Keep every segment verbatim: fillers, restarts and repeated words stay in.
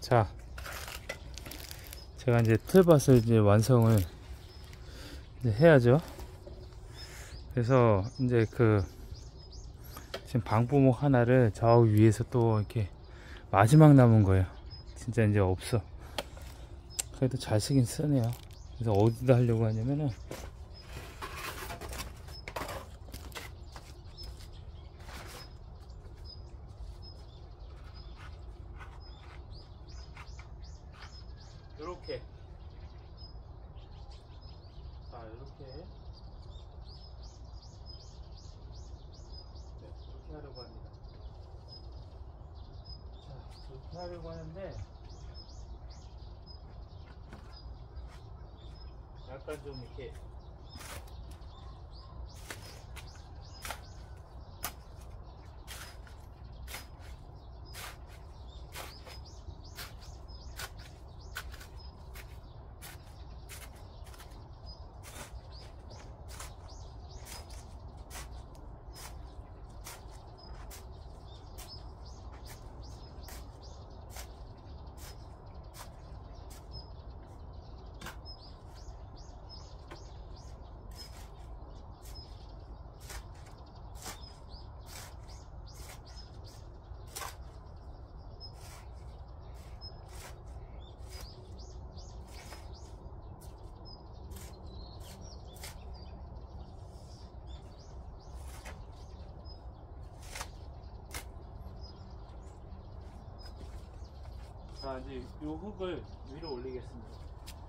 자, 제가 이제 틀밭을 이제 완성을 이제 해야죠. 그래서 이제 그 지금 방부목 하나를 저 위에서 또 이렇게 마지막 남은 거예요. 진짜 이제 없어. 그래도 잘 쓰긴 쓰네요. 그래서 어디다 하려고 하냐면은 요렇게, 자 요렇게 네, 이렇게 하려고 합니다. 자, 이렇게 하려고 하는데 약간 좀 이렇게 자, 이제 요 흙을 위로 올리겠습니다.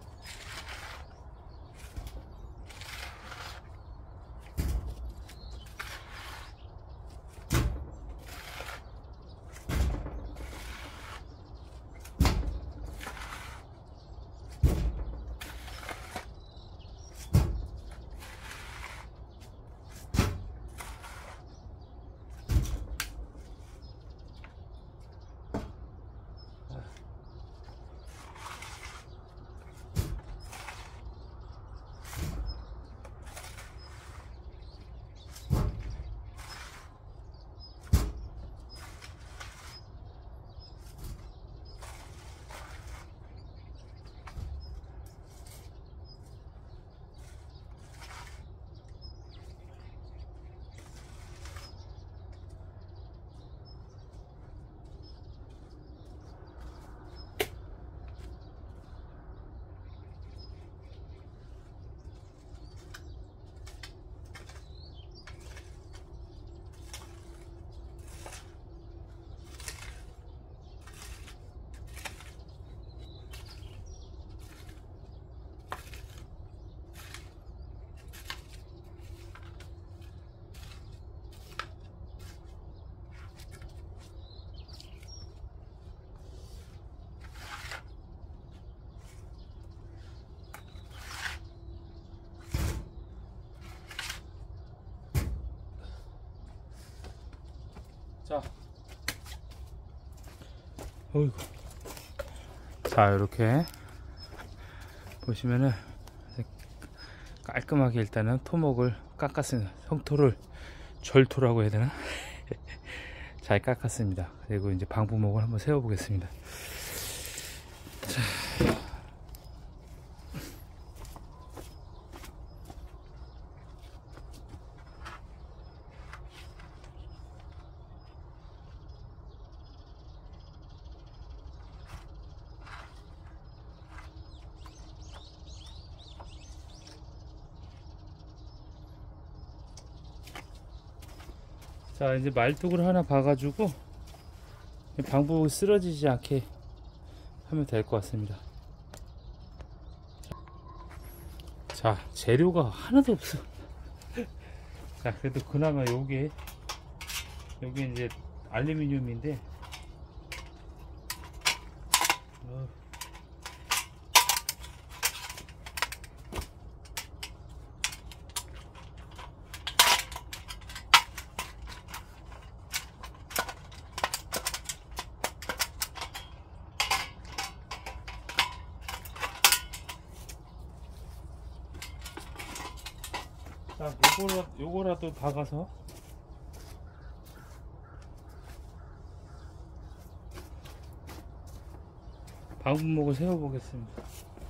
자, 어이구. 자, 이렇게 보시면은 깔끔하게 일단은 토목을 깎았습니다. 성토를 절토라고 해야 되나? 잘 깎았습니다. 그리고 이제 방부목을 한번 세워 보겠습니다. 자. 자, 이제 말뚝을 하나 봐가지고 방부목이 쓰러지지 않게 하면 될 것 같습니다. 자, 재료가 하나도 없어. 자, 그래도 그나마 요게 요게 이제 알루미늄인데 어. 자, 요거라, 요거라도 박아서 방부목을 세워 보겠습니다.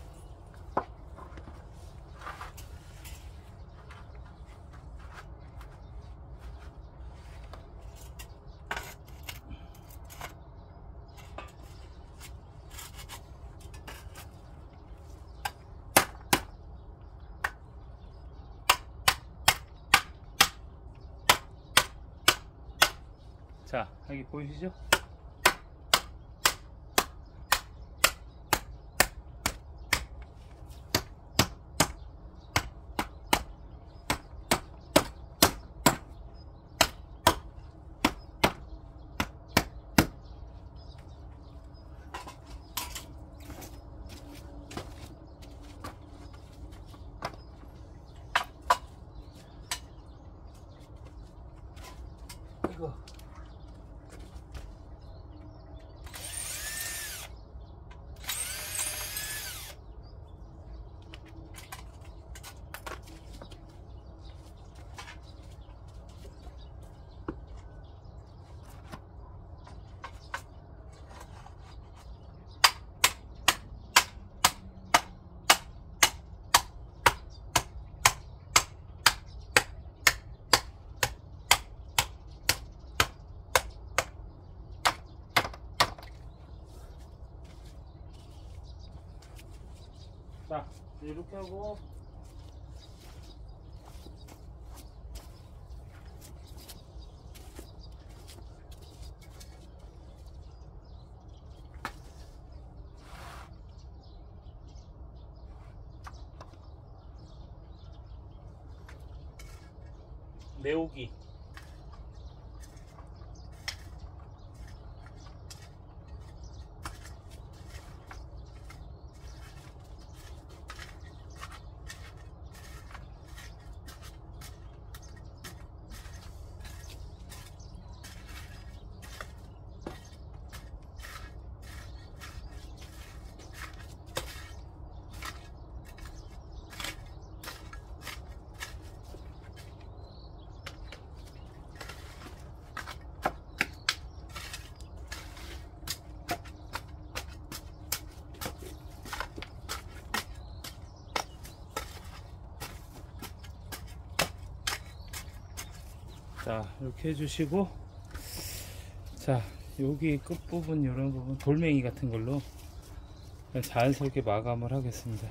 자, 여기 보이시죠? 이거 자, 이렇게 하고 메우기. 자, 이렇게 해주시고, 자, 여기 끝부분 이런 부분 돌멩이 같은 걸로 자연스럽게 마감을 하겠습니다.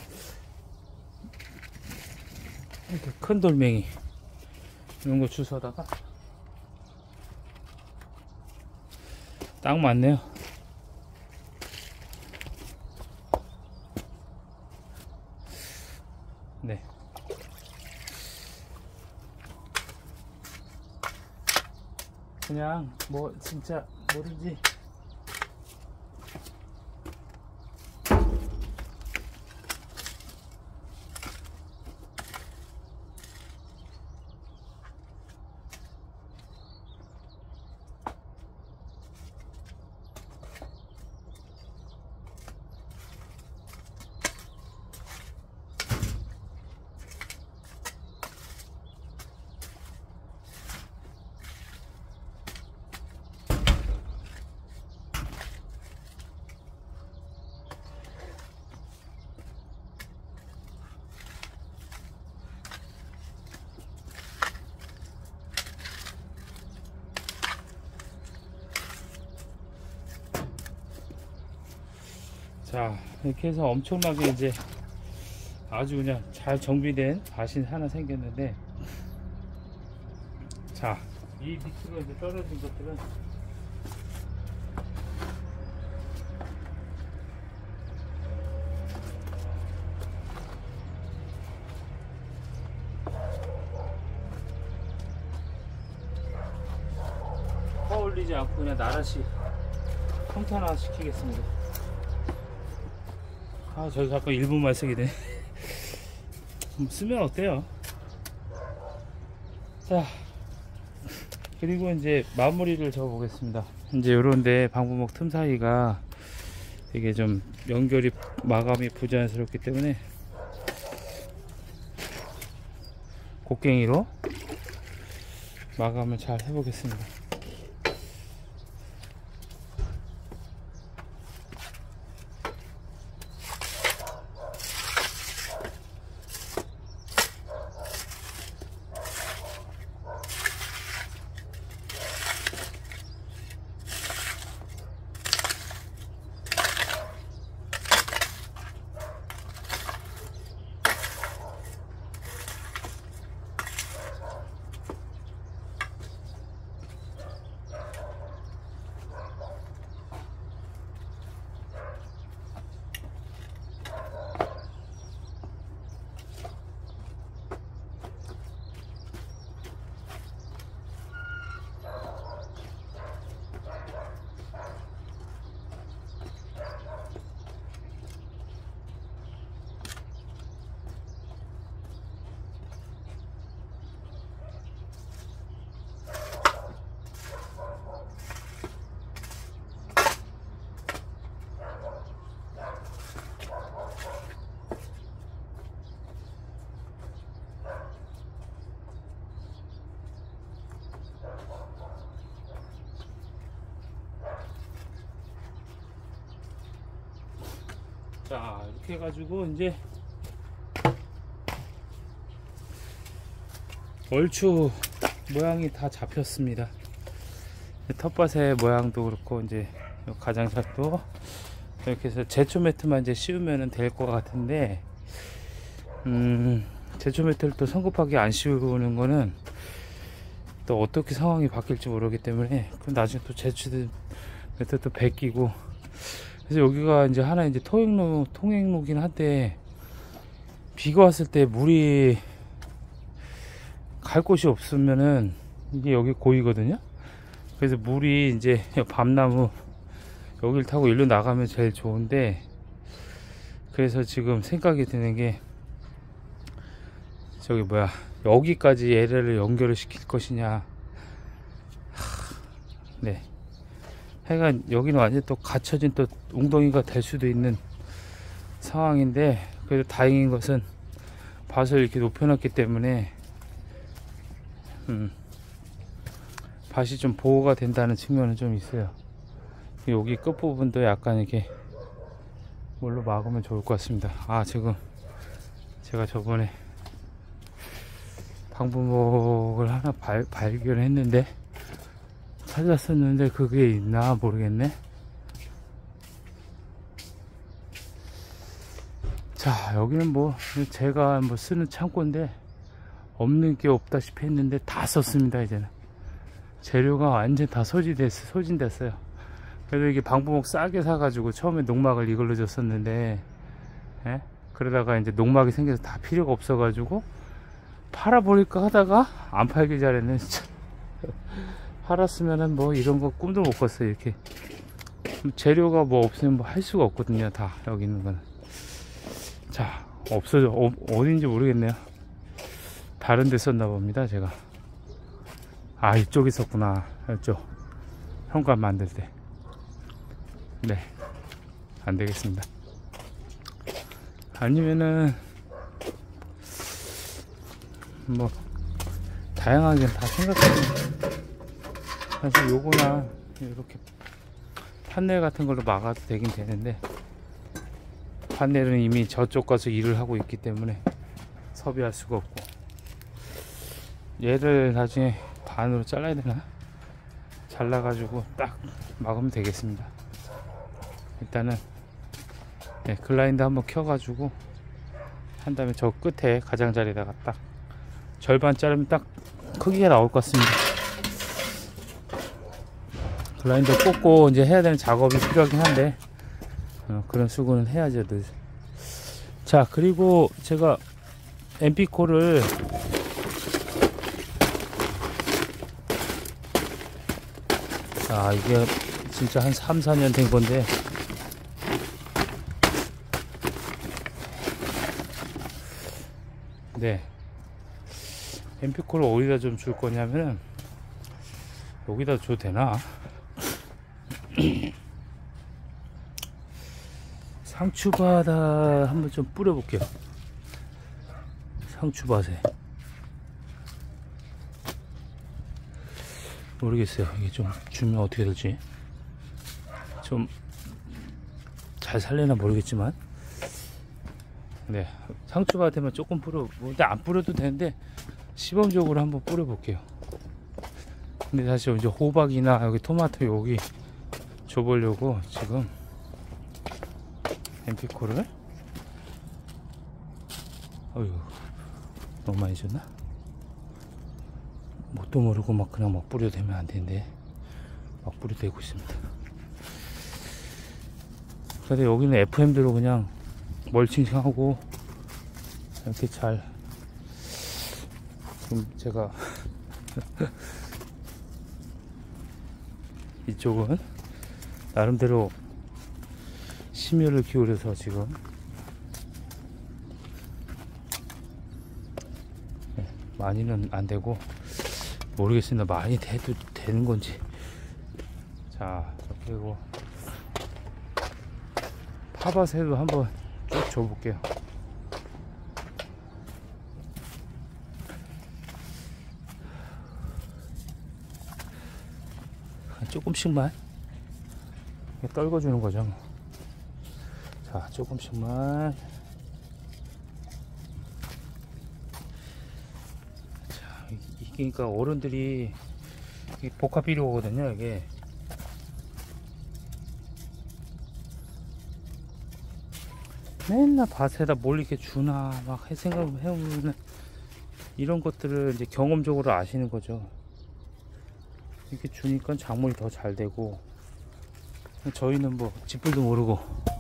이렇게 큰 돌멩이 이런 거 주워다가 딱 맞네요. 네. 그냥 뭐 진짜 모르지. 자, 이렇게 해서 엄청나게 이제 아주 그냥 잘 정비된 밭이 하나 생겼는데, 자, 이 밑으로 이제 떨어진 것들은 떠올리지 않고 그냥 나라시 평탄화 시키겠습니다. 아, 저기 자꾸 일 분만 쓰게 돼. 쓰면 어때요? 자, 그리고 이제 마무리를 저 보겠습니다. 이제 요런데 방부목 틈 사이가 이게 좀 연결이 마감이 부자연스럽기 때문에 곡괭이로 마감을 잘 해보겠습니다. 자, 이렇게 해가지고 이제 얼추 모양이 다 잡혔습니다. 텃밭의 모양도 그렇고 이제 가장자리도 이렇게 해서 제초 매트만 이제 씌우면 될 것 같은데, 음, 제초 매트를 또 성급하게 안 씌우는 거는 또 어떻게 상황이 바뀔지 모르기 때문에, 그럼 나중에 또 제초 매트 또 베끼고. 그래서 여기가 이제 하나 이제 통행로 통행로긴 한데, 비가 왔을 때 물이 갈 곳이 없으면은 이게 여기 고이거든요. 그래서 물이 이제 밤나무 여기를 타고 일로 나가면 제일 좋은데, 그래서 지금 생각이 드는 게 저기 뭐야, 여기까지 얘를 연결을 시킬 것이냐. 하, 네, 하여간 여기는 완전 또 갇혀진 또 웅덩이가 될 수도 있는 상황인데, 그래도 다행인 것은 밭을 이렇게 높여놨기 때문에 음, 밭이 좀 보호가 된다는 측면은 좀 있어요. 여기 끝부분도 약간 이렇게 뭘로 막으면 좋을 것 같습니다. 아, 지금 제가 저번에 방부목을 하나 발, 발견했는데 찾았었는데 그게 있나 모르겠네. 자, 여기는 뭐 제가 뭐 쓰는 창고인데 없는 게 없다시피 했는데 다 썼습니다. 이제는 재료가 완전 다 소진됐, 소진됐어요. 그래도 이게 방부목 싸게 사가지고 처음에 농막을 이걸로 줬었는데, 예? 그러다가 이제 농막이 생겨서 다 필요가 없어가지고 팔아버릴까 하다가 안 팔길 잘했네 진짜. 팔았으면은 뭐 이런 거 꿈도 못 꿨어요. 이렇게 재료가 뭐 없으면 뭐 할 수가 없거든요. 다 여기 있는 거는. 자, 없어져. 어, 어딘지 모르겠네요. 다른 데 썼나 봅니다. 제가. 아, 이쪽에 있었구나. 이쪽 현관 만들 때. 네, 안 되겠습니다. 아니면은 뭐 다양하게 다 생각해보면 사실 요거나 이렇게 판넬 같은 걸로 막아도 되긴 되는데, 판넬은 이미 저쪽 가서 일을 하고 있기 때문에 섭외할 수가 없고, 얘를 나중에 반으로 잘라야 되나? 잘라가지고 딱 막으면 되겠습니다. 일단은 네, 글라인더 한번 켜가지고 한 다음에 저 끝에 가장자리에다가 딱 절반 자르면 딱 크기가 나올 것 같습니다. 글라인더 꽂고 이제 해야 되는 작업이 필요하긴 한데 어, 그런 수고는 해야죠 늘. 자, 그리고 제가 엠피코를 아, 이게 진짜 한 삼, 사 년 된 건데, 네, 엠피코를 어디다 좀 줄 거냐면은 여기다 줘도 되나? 상추바다 한번 좀 뿌려볼게요. 상추밭에 모르겠어요. 이게 좀 주면 어떻게 될지 좀 잘 살려나 모르겠지만, 네, 상추밭에만 조금 뿌려, 근데 안 뿌려도 되는데 시범적으로 한번 뿌려 볼게요. 근데 사실 이제 호박이나 여기 토마토 여기 줘보려고 지금 엠피코를, 어휴, 너무 많이 줬나? 뭣도 모르고 막 그냥 막 뿌려도 되면 안 되는데 막 뿌려도 되고 있습니다. 근데 여기는 에프엠대로 그냥 멀칭하고 이렇게 잘, 지금 제가 이쪽은 나름대로 심혈을 기울여서 지금 네, 많이는 안 되고 모르겠습니다. 많이 돼도 되는 건지. 자, 그리고 파밭에도 한번 쭉 줘볼게요. 조금씩만 떨궈주는 거죠. 자, 조금씩만. 자, 이게 그러니까 어른들이 복합 비료거든요, 이게. 맨날 밭에다 뭘 이렇게 주나 막 생각을 해보면 이런 것들을 이제 경험적으로 아시는 거죠. 이렇게 주니까 작물이 더 잘 되고, 저희는 뭐 짓불도 모르고.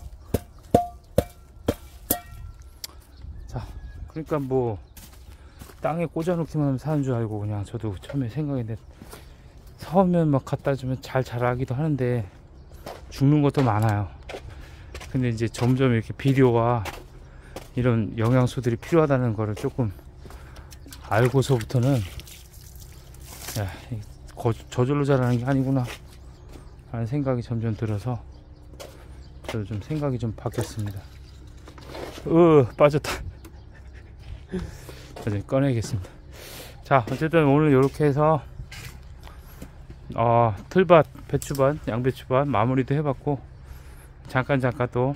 자, 그러니까 뭐 땅에 꽂아놓기만 하면 사는 줄 알고 그냥 저도 처음에 생각했는데, 사오면 막 갖다 주면 잘 자라기도 하는데 죽는 것도 많아요. 근데 이제 점점 이렇게 비료와 이런 영양소들이 필요하다는 거를 조금 알고서부터는, 야, 거, 저절로 자라는 게 아니구나 하는 생각이 점점 들어서 저도 좀 생각이 좀 바뀌었습니다. 으, 빠졌다. 나중에 꺼내겠습니다. 자, 어쨌든 오늘 이렇게 해서 어, 틀밭, 배추밭, 양배추밭 마무리도 해봤고, 잠깐 잠깐 또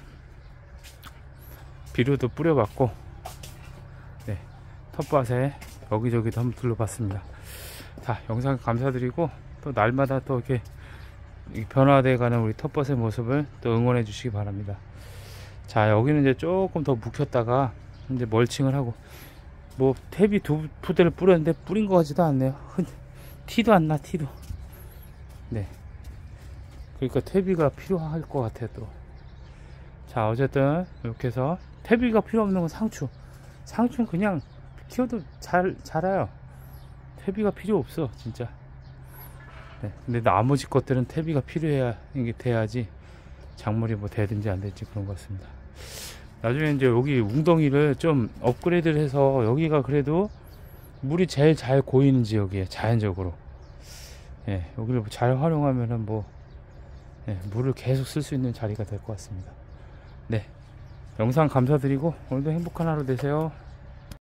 비료도 뿌려봤고, 네, 텃밭에 여기저기도 한번 둘러봤습니다. 자, 영상 감사드리고, 또 날마다 또 이렇게 변화되어 가는 우리 텃밭의 모습을 또 응원해 주시기 바랍니다. 자, 여기는 이제 조금 더 묵혔다가 이제 멀칭을 하고, 뭐 퇴비 두 푸대를 뿌렸는데 뿌린 거 같지도 않네요. 티도 안 나, 티도. 네, 그러니까 퇴비가 필요할 것 같아요 또. 자, 어쨌든 이렇게 해서 퇴비가 필요 없는 건 상추. 상추는 그냥 키워도 잘 자라요. 퇴비가 필요 없어 진짜. 네, 근데 나머지 것들은 퇴비가 필요해야 이게 돼야지 작물이 뭐 되든지 안 될지 그런 것 같습니다. 나중에 이제 여기 웅덩이를 좀 업그레이드를 해서, 여기가 그래도 물이 제일 잘 고이는 지역이에요, 자연적으로. 예, 여기를 잘 활용하면은 뭐, 예, 물을 계속 쓸 수 있는 자리가 될 것 같습니다. 네, 영상 감사드리고 오늘도 행복한 하루 되세요.